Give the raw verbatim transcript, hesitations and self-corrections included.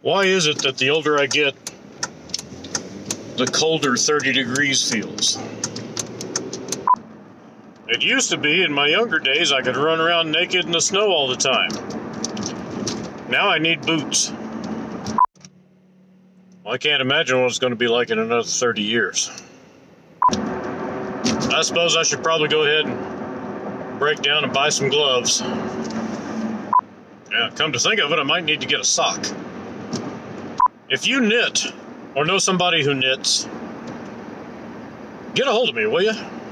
Why is it that the older I get, the colder thirty degrees feels? It used to be, in my younger days, I could run around naked in the snow all the time. Now I need boots. Well, I can't imagine what it's going to be like in another thirty years. I suppose I should probably go ahead and break down and buy some gloves. Yeah, come to think of it, I might need to get a sock. If you knit, or know somebody who knits, get a hold of me, will you?